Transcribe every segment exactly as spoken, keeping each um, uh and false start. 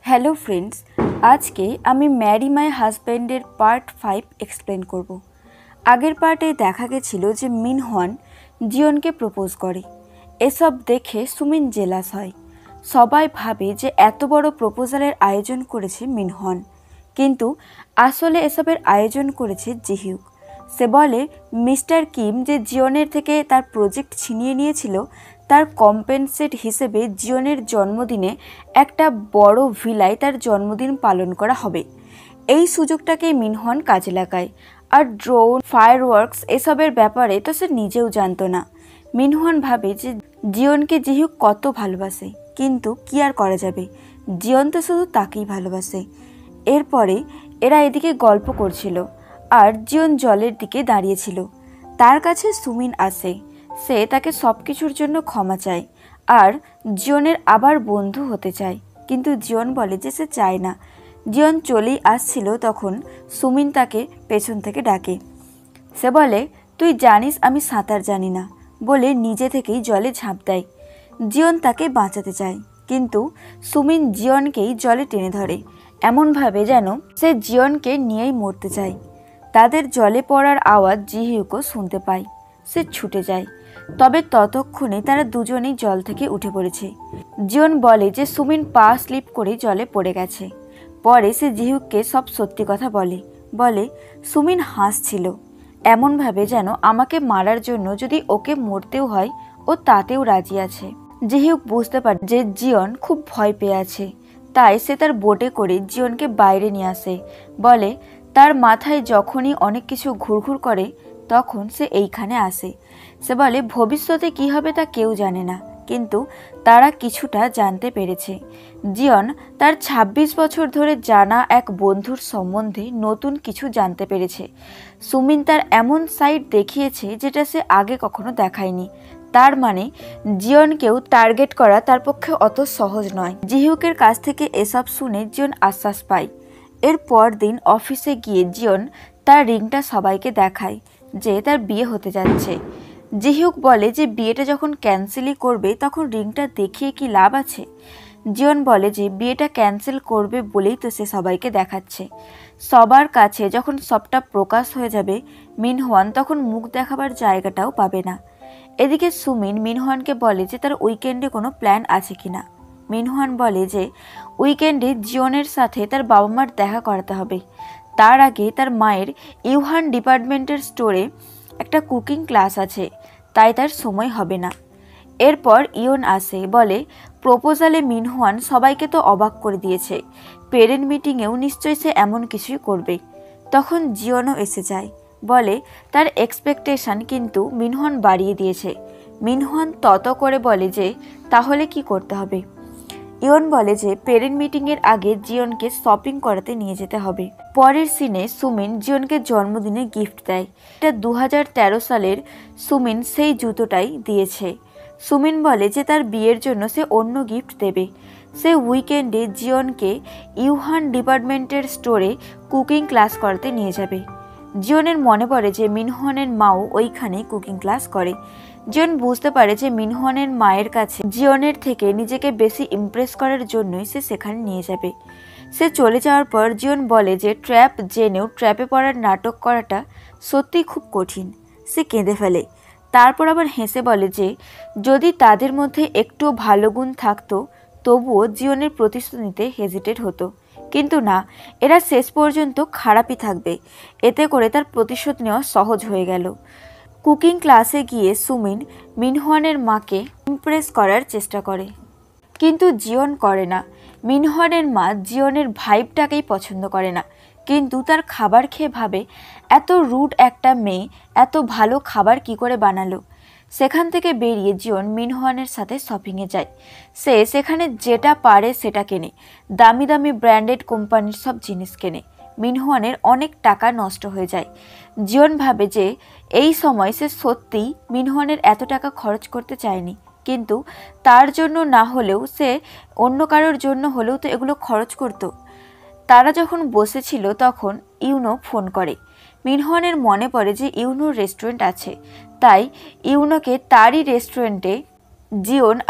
Hello friends, আজকে আমি Mary মাই হাজব্যান্ডের পার্ট ফাইভ এক্সপ্লেন করব। আগের পার্টে দেখা গেছিল যে মিনহওয়ান জিয়নকে প্রপোজ করে। এসব দেখে সুমিন জেলাস হয়। সবাই ভাবে যে এত বড় প্রপোজালের আয়োজন করেছে মিনহওয়ান, কিন্তু আসলে এসবের আয়োজন করেছে জিহিউক। সে বলে মিস্টার কিম যে জিয়নের থেকে তার প্রজেক্ট ছিনিয়ে নিয়েছিল, তার কম্পেনসেট হিসেবে জিয়নের জন্মদিনে একটা বড় ভিলায় তার জন্মদিন পালন করা হবে। এই সুযোগটাকে মিনহওয়ান কাজে লাগায়। আর ড্রোন, ফায়ারওয়ার্কস এসবের ব্যাপারে তো সে নিজেও জানতো না। মিনহওয়ান ভাবে যে জিয়নকে জিহিউক কত ভালোবাসে, কিন্তু কি আর করা যাবে, জিয়ন তো শুধু তাকেই ভালোবাসে। এরপরে এরা এদিকে গল্প করছিল আর জিয়ন জলের দিকে দাঁড়িয়েছিল। তার কাছে সুমিন আসে। সে তাকে সব কিছুর জন্য ক্ষমা চায় আর জিয়নের আবার বন্ধু হতে চায়, কিন্তু জিয়ন বলে যে সে চায় না। জিয়ন চলেই আসছিল, তখন সুমিন তাকে পেছন থেকে ডাকে। সে বলে, তুই জানিস আমি সাঁতার জানি না, বলে নিজে থেকেই জলে ঝাঁপ দেয়। জিয়ন তাকে বাঁচাতে চায়, কিন্তু সুমিন জিয়নকেই জলে টেনে ধরে, এমনভাবে যেন সে জিয়নকে নিয়েই মরতে চায়। তাদের জলে পড়ার আওয়াজ জিহিউকও শুনতে পায়। সে ছুটে যায়, তবে ততক্ষণে তারা দুজনেই জল থেকে উঠে পড়েছে। জিয়ন বলে যে সুমিন পা স্লিপ করে জলে পড়ে গেছে। পরে সে জিহিউককে সব সত্যি কথা বলে বলে সুমিন হাসছিল, এমনভাবে যেন আমাকে মারার জন্য যদি ওকে মরতেও হয় ও তাতেও রাজি আছে। জিহিউক বুঝতে পারে যে জিয়ন খুব ভয় পেয়ে আছে, তাই সে তার বোটে করে জিয়নকে বাইরে নিয়ে আসে। বলে তার মাথায় যখনই অনেক কিছু ঘুরঘুর করে তখন সে এইখানে আসে। সে বলে ভবিষ্যতে কি হবে তা কেউ জানে না, কিন্তু তারা কিছুটা জানতে পেরেছে। জিয়ন তার ছাব্বিশ বছর ধরে জানা এক বন্ধুর সম্বন্ধে নতুন কিছু জানতে পেরেছে। সুমিন তার এমন সাইড দেখিয়েছে যেটা সে আগে কখনো দেখায়নি। তার মানে জিয়নকেও টার্গেট করা তার পক্ষে অত সহজ নয়। জিহিউকের কাছ থেকে এসব শুনে জিয়ন আশ্বাস পায়। এর পর দিন অফিসে গিয়ে জিয়ন তার রিংটা সবাইকে দেখায় যে তার বিয়ে হতে যাচ্ছে। জিহিউক বলে যে বিয়েটা যখন ক্যান্সেলই করবে তখন রিংটা দেখিয়ে কি লাভ আছে। জিয়ন বলে যে বিয়েটা ক্যান্সেল করবে বলেই তো সে সবাইকে দেখাচ্ছে। সবার কাছে যখন সবটা প্রকাশ হয়ে যাবে মিনহওয়ান তখন মুখ দেখাবার জায়গাটাও পাবে না। এদিকে সুমিন মিনহওয়ানকে বলে যে তার উইকেন্ডে কোনো প্ল্যান আছে কিনা। মিনহওয়ান বলে যে উইকেন্ডে জিয়নের সাথে তার বাবা মার দেখা করাতে হবে। তার আগে তার মায়ের ইউহান ডিপার্টমেন্টের স্টোরে একটা কুকিং ক্লাস আছে, তাই তার সময় হবে না। এরপর ইয়ন আসে, বলে প্রপোজালে মিনহওয়ান সবাইকে তো অবাক করে দিয়েছে, পেরেন্ট মিটিংয়েও নিশ্চয়ই সে এমন কিছুই করবে। তখন জিয়নও এসে যায়, বলে তার এক্সপেকটেশন কিন্তু মিনহওয়ান বাড়িয়ে দিয়েছে। মিনহওয়ান তত করে বলে যে তাহলে কি করতে হবে। ইয়ন বলে যে পেরেন্ট মিটিংয়ের আগে জিয়নকে শপিং করাতে নিয়ে যেতে হবে। পরের সিনে সুমিন জিয়নকে জন্মদিনে গিফট দেয়। এটা দু হাজার তেরো সালের সুমিন সেই জুতোটাই দিয়েছে। সুমিন বলে যে তার বিয়ের জন্য সে অন্য গিফট দেবে। সে উইকেন্ডে জিয়নকে ইউহান ডিপার্টমেন্টের স্টোরে কুকিং ক্লাস করাতে নিয়ে যাবে। জিয়নের মনে পড়ে যে মিনহওয়ানের মাও ওইখানেই কুকিং ক্লাস করে। জিয়ন বুঝতে পারে যে মিনহওয়ানের মায়ের কাছে জিয়নের থেকে নিজেকে বেশি ইমপ্রেস করার জন্যই সে সেখানে নিয়ে যাবে। সে চলে যাওয়ার পর জিয়ন বলে যে ট্র্যাপ জেনেও ট্র্যাপে পড়ার নাটক করাটা সত্যিই খুব কঠিন। সে কেঁদে ফেলে, তারপর আবার হেসে বলে যে যদি তাদের মধ্যে একটু ভালো গুণ থাকতো তবুও জিয়নের প্রতিশোধ নিতে হেজিটেট হতো, কিন্তু না, এরা শেষ পর্যন্ত খারাপই থাকবে। এতে করে তার প্রতিশোধ নেওয়া সহজ হয়ে গেল। কুকিং ক্লাসে গিয়ে সুমিন মিনহওয়ানের মাকে ইমপ্রেস করার চেষ্টা করে, কিন্তু জিয়ন করে না। মিনহওয়ানের মা জিয়নের ভাইবটাকেই পছন্দ করে না, কিন্তু তার খাবার খেয়ে ভাবে এত রুড একটা মেয়ে এত ভালো খাবার কি করে বানালো। সেখান থেকে বেরিয়ে জিয়ন মিনহওয়ানের সাথে শপিংয়ে যায়। সে সেখানে যেটা পারে সেটা কেনে, দামি দামি ব্র্যান্ডেড কোম্পানির সব জিনিস কেনে। মিনহওয়ানের অনেক টাকা নষ্ট হয়ে যায়। জিয়ন ভাবে যে এই সময় সে সত্যিই মিনহওয়ানের এত টাকা খরচ করতে চায়নি, কিন্তু তার জন্য না হলেও সে অন্য কারোর জন্য হলেও তো এগুলো খরচ করত। তারা যখন বসেছিল তখন ইউনো ফোন করে। মিনহওয়ানের মনে পড়ে যে ইউনোর রেস্টুরেন্ট আছে, তাই ইউনোকে তারই রেস্টুরেন্টে জিয়ন আর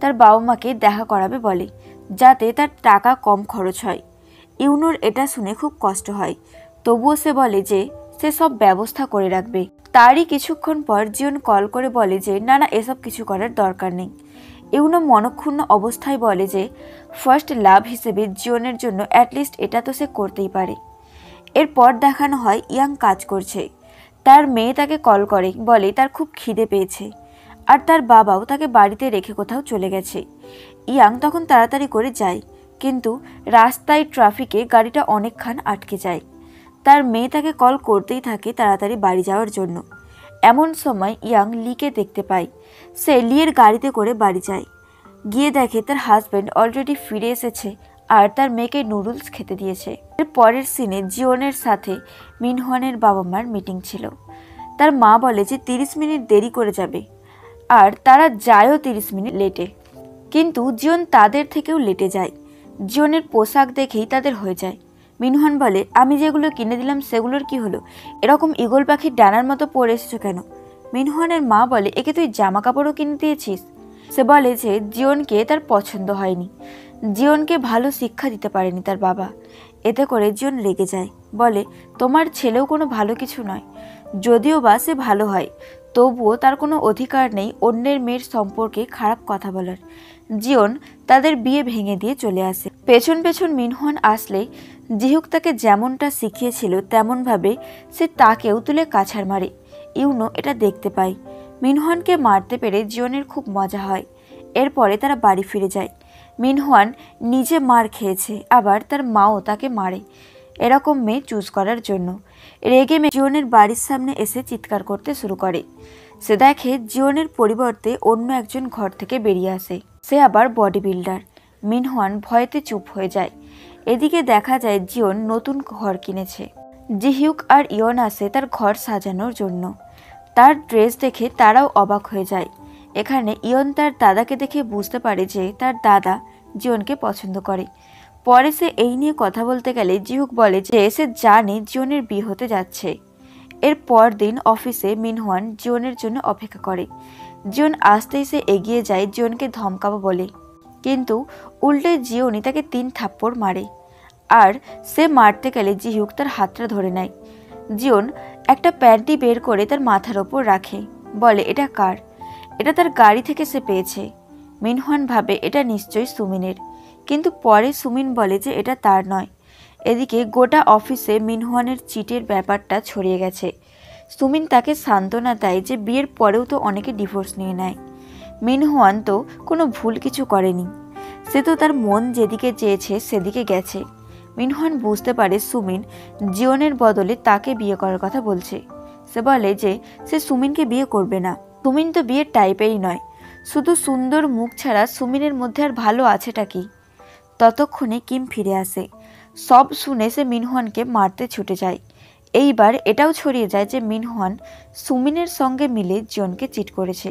তার বাবা মাকে দেখা করাবে বলে, যাতে তার টাকা কম খরচ হয়। ইউনোর এটা শুনে খুব কষ্ট হয়, তবুও সে বলে যে সে সব ব্যবস্থা করে রাখবে। তারই কিছুক্ষণ পর জিওন কল করে বলে যে না না এসব কিছু করার দরকার নেই। ইউনো মনক্ষুণ্ণ অবস্থায় বলে যে ফার্স্ট লাভ হিসেবে জিওনের জন্য অ্যাটলিস্ট এটা তো সে করতেই পারে। এরপর দেখানো হয় ইয়াং কাজ করছে। তার মেয়ে তাকে কল করে, বলে তার খুব খিদে পেয়েছে, আর তার বাবাও তাকে বাড়িতে রেখে কোথাও চলে গেছে। ইয়াং তখন তাড়াতাড়ি করে যায়, কিন্তু রাস্তায় ট্রাফিকে গাড়িটা অনেকক্ষণ আটকে যায়। তার মেয়ে তাকে কল করতেই থাকে তাড়াতাড়ি বাড়ি যাওয়ার জন্য। এমন সময় ইয়াং লিকে দেখতে পায়। সে লিয়ের গাড়িতে করে বাড়ি যায়, গিয়ে দেখে তার হাজব্যান্ড অলরেডি ফিরে এসেছে আর তার মেয়েকে নুডলস খেতে দিয়েছে। এর পরের সিনে জিওনের সাথে মিনহওয়ানের বাবা মার মিটিং ছিল। তার মা বলে যে তিরিশ মিনিট দেরি করে যাবে, আর তারা যায়ও তিরিশ মিনিট লেটে, কিন্তু জিওন তাদের থেকেও লেটে যায়। জিওনের পোশাক দেখেই তাদের হয়ে যায়। মিনহওয়ান বলে, আমি যেগুলো কিনে দিলাম সেগুলোর কি হলো? এরকম ঈগল পাখির ডানার মতো পরে এসেছো কেন? মিনহওয়ানের মা বলে, একে তুই জামা কাপড়ও কিনে দিয়েছিস? সে বলে যে জিওনকে তার পছন্দ হয়নি, জিওনকে ভালো শিক্ষা দিতে পারেনি তার বাবা। এতে করে জিওন রেগে যায়, বলে তোমার ছেলেও কোনো ভালো কিছু নয়, যদিও বা সে ভালো হয়, তবুও তার কোনো অধিকার নেই অন্যের মেয়ের সম্পর্কে খারাপ কথা বলার। জিওন তাদের বিয়ে ভেঙে দিয়ে চলে আসে। পেছন পেছন মিনহওয়ান আসলে জিহুক তাকে যেমনটা শিখিয়েছিল তেমনভাবে সে তাকেও তুলে কাছাড় মারে। ইউনো এটা দেখতে পায়। মিনহওয়ানকে মারতে পেরে জিওনের খুব মজা হয়। এরপরে তারা বাড়ি ফিরে যায়। মিনহওয়ান নিজে মার খেয়েছে, আবার তার মাও তাকে মারে এরকম মেয়ে চুজ করার জন্য। রেগে মেয়ে জিওনের বাড়ির সামনে এসে চিৎকার করতে শুরু করে। সে দেখে জিওনের পরিবর্তে অন্য একজন ঘর থেকে বেরিয়ে আসে। সে আবার বডি বিল্ডার। মিনহওয়ান ভয়েতে চুপ হয়ে যায়। এদিকে দেখা যায় জিওন নতুন ঘর কিনেছে। জিহিউক আর ইয়ন আসে তার ঘর সাজানোর জন্য। তার ড্রেস দেখে তারাও অবাক হয়ে যায়। এখানে ইয়ন তার দাদাকে দেখে বুঝতে পারে যে তার দাদা জিওনকে পছন্দ করে। পরে সে এই নিয়ে কথা বলতে গেলে জিহুক বলে যে সে জানে জিওনের বিয়ে হতে যাচ্ছে। এর পর দিন অফিসে মিনহওয়ান জিওনের জন্য অপেক্ষা করে। জিওন আসতেই সে এগিয়ে যায় জিওনকে ধমকাবো বলে, কিন্তু উল্টে জিওনই তাকে তিন থাপ্পড় মারে, আর সে মারতে গেলে জিহুক তার হাতটা ধরে নেয়। জিওন একটা প্যান্টি বের করে তার মাথার ওপর রাখে, বলে এটা কার? এটা তার গাড়ি থেকে সে পেয়েছে। মিনহওয়ান ভাবে এটা নিশ্চয়ই সুমিনের, কিন্তু পরে সুমিন বলে যে এটা তার নয়। এদিকে গোটা অফিসে মিনহওয়ানের চিটের ব্যাপারটা ছড়িয়ে গেছে। সুমিন তাকে সান্ত্বনা দেয় যে বিয়ের পরেও তো অনেকে ডিভোর্স নিয়ে নেয়, মিনহওয়ান তো কোনো ভুল কিছু করেনি, সে তো তার মন যেদিকে চেয়েছে সেদিকে গেছে। মিনহওয়ান বুঝতে পারে সুমিন জিওনের বদলে তাকে বিয়ে করার কথা বলছে। সে বলে যে সে সুমিনকে বিয়ে করবে না। সুমিন তো বিয়ের টাইপেরই নয়, শুধু সুন্দর মুখ ছাড়া সুমিনের মধ্যে আর ভালো আছেটা কি? ততক্ষণে কিম ফিরে আসে। সব শুনে সে মিনহওয়ানকে মারতে ছুটে যায়। এইবার এটাও ছড়িয়ে যায় যে মিনহওয়ান সুমিনের সঙ্গে মিলে জিওনকে চিট করেছে।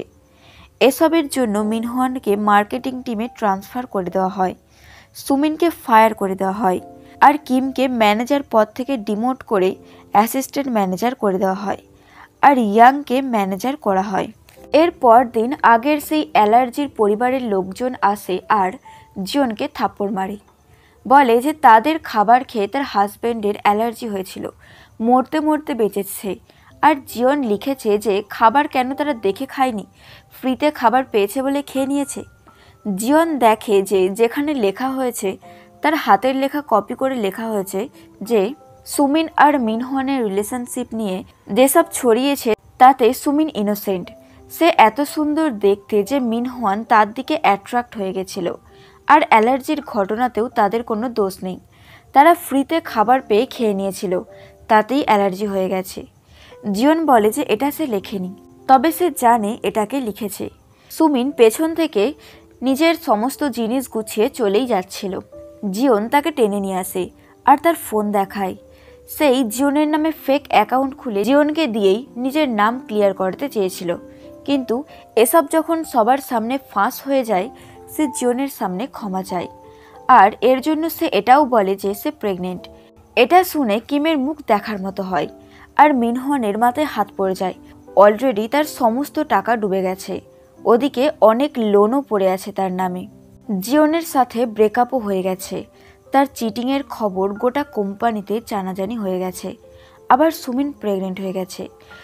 এসবের জন্য মিনহওয়ানকে মার্কেটিং টিমে ট্রান্সফার করে দেওয়া হয়, সুমিনকে ফায়ার করে দেওয়া হয়, আর কিমকে ম্যানেজার পদ থেকে ডিমোট করে অ্যাসিস্ট্যান্ট ম্যানেজার করে দেওয়া হয়, আর ইয়াংকে ম্যানেজার করা হয়। এর পর দিন আগের সেই অ্যালার্জির পরিবারের লোকজন আসে আর জিওনকে থাপ্পড় মারে। বলে যে তাদের খাবার খেয়ে তার হাজব্যান্ডের অ্যালার্জি হয়েছিল, মরতে মরতে বেঁচেছে। আর জিওন লিখেছে যে খাবার কেন তারা দেখে খায়নি, ফ্রিতে খাবার পেয়েছে বলে খেয়ে নিয়েছে। জিওন দেখে যে যেখানে লেখা হয়েছে তার হাতের লেখা কপি করে লেখা হয়েছে যে সুমিন আর মিনহওয়ানের রিলেশনশিপ নিয়ে যেসব ছড়িয়েছে তাতে সুমিন ইনোসেন্ট। সে এত সুন্দর দেখতে যে মিনহওয়ান তার দিকে অ্যাট্রাক্ট হয়ে গেছিল, আর অ্যালার্জির ঘটনাতেও তাদের কোনো দোষ নেই, তারা ফ্রিতে খাবার পেয়ে খেয়ে নিয়েছিল, তাতেই অ্যালার্জি হয়ে গেছে। জিওন বলে যে এটা সে লেখেনি, তবে সে জানে এটাকে লিখেছে। সুমিন পেছন থেকে নিজের সমস্ত জিনিস গুছিয়ে চলেই যাচ্ছিল। জিওন তাকে টেনে নিয়ে আসে আর তার ফোন দেখায়। সেই জিওনের নামে ফেক অ্যাকাউন্ট খুলে জিওনকে দিয়েই নিজের নাম ক্লিয়ার করতে চেয়েছিল, কিন্তু এসব যখন সবার সামনে ফাঁস হয়ে যায় সে জিওনের সামনে ক্ষমা চায়, আর এর জন্য সে এটাও বলে যে সে প্রেগনেন্ট। এটা শুনে কিমের মুখ দেখার মতো হয়, আর মিনহওয়ানের মাথায় হাত পড়ে যায়। অলরেডি তার সমস্ত টাকা ডুবে গেছে। ওদিকে অনেক লোনও পড়ে আছে তার নামে। জিওনের সাথে ব্রেকআপও হয়ে গেছে, তার চিটিংয়ের খবর গোটা কোম্পানিতে জানাজানি হয়ে গেছে, আবার সুমিন প্রেগনেন্ট হয়ে গেছে।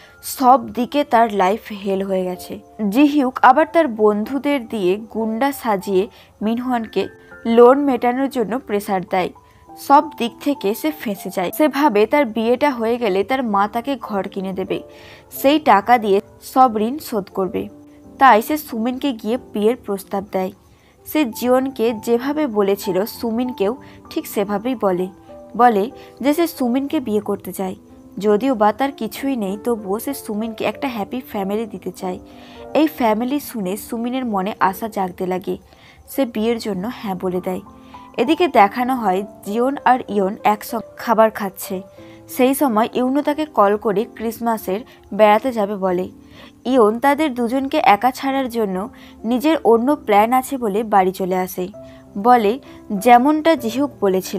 সব দিকে তার লাইফ হেল হয়ে গেছে। জিহিউক আবার তার বন্ধুদের দিয়ে গুন্ডা সাজিয়ে মিনহওয়ানকে লোন মেটানোর জন্য প্রেসার দেয়। সব দিক থেকে সে ফেঁসে যায়। সে ভাবে তার বিয়েটা হয়ে গেলে তার মা তাকে ঘর কিনে দেবে, সেই টাকা দিয়ে সব ঋণ শোধ করবে। তাই সে সুমিনকে গিয়ে বিয়ের প্রস্তাব দেয়। সে জিওনকে যেভাবে বলেছিল সুমিনকেও ঠিক সেভাবেই বলে বলে যে সে সুমিনকে বিয়ে করতে চায়। যদিও বা তার কিছুই নেই, তবুও সে সুমিনকে একটা হ্যাপি ফ্যামিলি দিতে চায়। এই ফ্যামিলি শুনে সুমিনের মনে আশা জাগতে লাগে। সে বিয়ের জন্য হ্যাঁ বলে দেয়। এদিকে দেখানো হয় জিওন আর ইয়ন একসঙ্গে খাবার খাচ্ছে। সেই সময় ইউনো তাকে কল করে ক্রিসমাসের বেড়াতে যাবে বলে। ইয়ন তাদের দুজনকে একা ছাড়ার জন্য নিজের অন্য প্ল্যান আছে বলে বাড়ি চলে আসে। বলে যেমনটা জিহিউক বলেছিল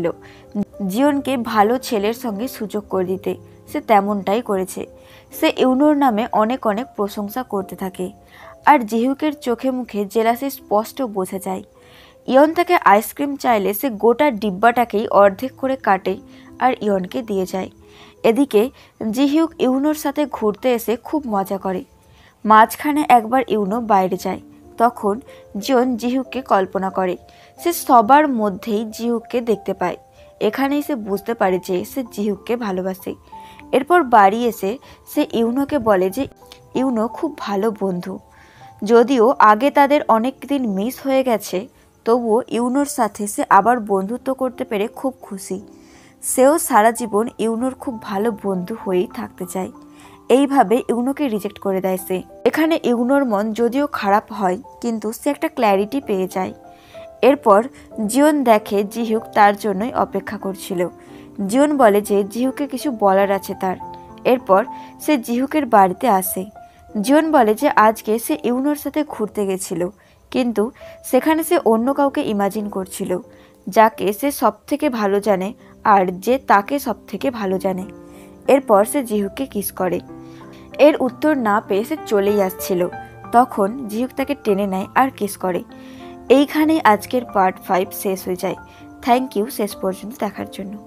জিওনকে ভালো ছেলের সঙ্গে সুযোগ করে দিতে, সে তেমনটাই করেছে। সে ইউনোর নামে অনেক অনেক প্রশংসা করতে থাকে। আর জিহিউকের চোখে মুখে জেলাসি স্পষ্ট বোঝা যায়। ইয়ন তাকে আইসক্রিম চাইলে সে গোটা ডিব্বাটাকেই অর্ধেক করে কাটে আর ইয়নকে দিয়ে যায়। এদিকে জিহিউক ইউনোর সাথে ঘুরতে এসে খুব মজা করে। মাঝখানে একবার ইউনো বাইরে যায়, তখন জিওন জিহিউককে কল্পনা করে। সে সবার মধ্যেই জিহিউককে দেখতে পায়। এখানেই সে বুঝতে পারে যে সে জিহিউককে ভালোবাসে। এরপর বাড়ি এসে সে ইউনোকে বলে যে ইউনো খুব ভালো বন্ধু। যদিও আগে তাদের অনেক দিন মিস হয়ে গেছে, তবুও ইউনোর সাথে সে আবার বন্ধুত্ব করতে পেরে খুব খুশি। সেও সারা জীবন ইউনোর খুব ভালো বন্ধু হয়েই থাকতে চায়। এইভাবে ইউনোকে রিজেক্ট করে দেয় সে। এখানে ইউনোর মন যদিও খারাপ হয়, কিন্তু সে একটা ক্ল্যারিটি পেয়ে যায়। এরপর জিওন দেখে জিহিউক তার জন্যই অপেক্ষা করছিল। জিওন বলে যে জিহিউকে কিছু বলার আছে তার। এরপর সে জিহিউকের বাড়িতে আসে। জিওন বলে যে আজকে সে ইউনোর সাথে ঘুরতে গেছিল, কিন্তু সেখানে সে অন্য কাউকে ইমাজিন করছিল, যাকে সে সব থেকে ভালো জানে আর যে তাকে সব থেকে ভালো জানে। এরপর সে জিহিউককে কিস করে। এর উত্তর না পেয়ে সে চলেই আসছিল, তখন জিহিউক তাকে টেনে নেয় আর কিস করে। এইখানেই আজকের পার্ট ফাইভ শেষ হয়ে যায়। থ্যাংক ইউ শেষ পর্যন্ত দেখার জন্য।